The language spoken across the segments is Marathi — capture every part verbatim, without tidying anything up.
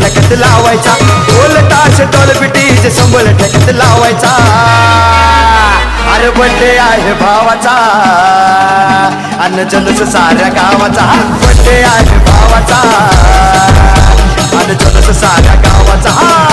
ठेकत लावायचा ढोल ताश डॉलबिटीज संबळ ठेकत लावायचा अरे बर्थडे आहे भावाचा अन्न जलूस साऱ्या गावाचा बर्थडे आहे भावाचा अन्न जलूस साऱ्या गावाचा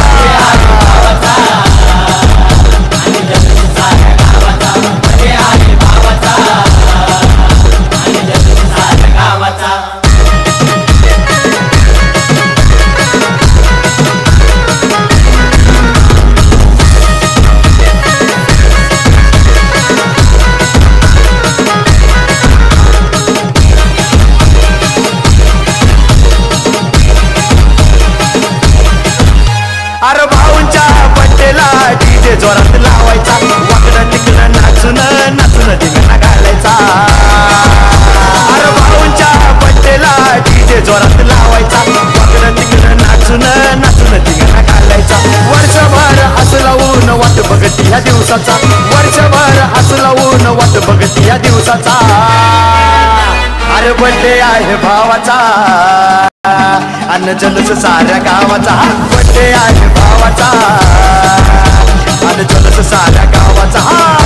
अरे भाऊंच्या बड्डेला डीजे जोरात लावायचा वाकडं तिकडं नाचून नाचून धिंगाणा घालायचा अरे भाऊंच्या बड्डेला डीजे जोरात लावायचा वाकडं तिकडं नाचून नाचून धिंगाणा घालायचा वर्षभर असं लावून वाट बघती ह्या दिवसाचा वर्षभर असं लावून वाट बघती ह्या दिवसाचा अरे बड्डे आहे भावाचा अन्न जलूस साऱ्या गावाचा बड्डे आहे भावाचा अन्न जलूस साऱ्या गावाचा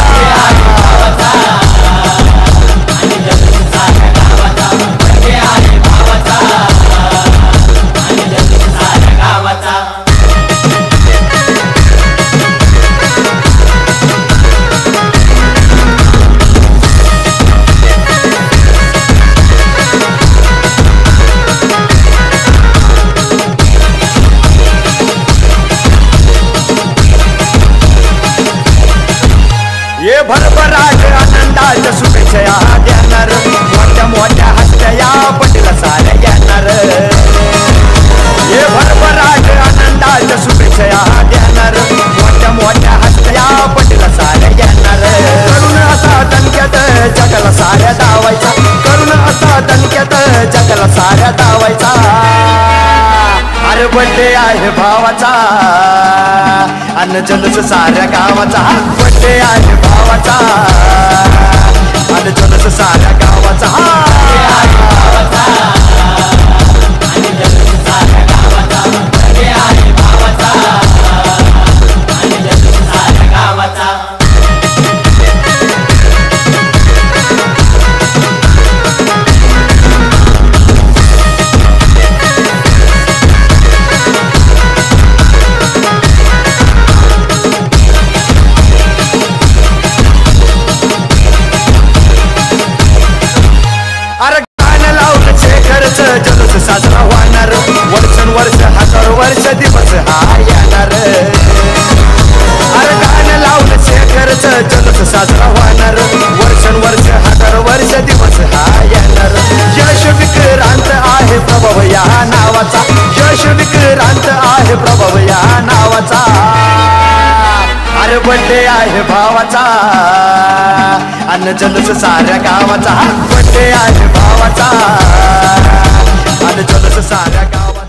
ये भरभराट आनंदाच्या शुभेच्छा देणार मोठ्या मोठ्या हस्त्या या बड्डेला साऱ्या येणार ये भरभराट आनंदाच्या शुभेच्छा देणार मोठ्या मोठ्या हस्त्या या बड्डेला साऱ्या येणार करून असा दणक्यात जगाला साऱ्या दावायचा करून असा दणक्यात जगाला साऱ्या दावायचा अरे बड्डे आहे भावाचा अन्न जलूस साऱ्या गावाचा बड्डे आहे भावाचा अन्न जलूस साऱ्या गावाचा अरे गाणं लावलं शेखरच जलूस साजरा होणार वर्षन वर्ष हजार वर्ष दिवस हा येणार अरे गाणं लावलं शेखरच जलूस साजरा होणार वर्षन वर्ष हजार वर्ष दिवस हा येणार यश विक्रांत आहे प्रभव या नावाचा यश विक्रांत आहे प्रभव या नावाचा अरे बड्डे आहे भावाचा अन्न जलूस साऱ्या गावाचा बड्डे आहे भावाचा अन्न जलूस साऱ्या गावाचा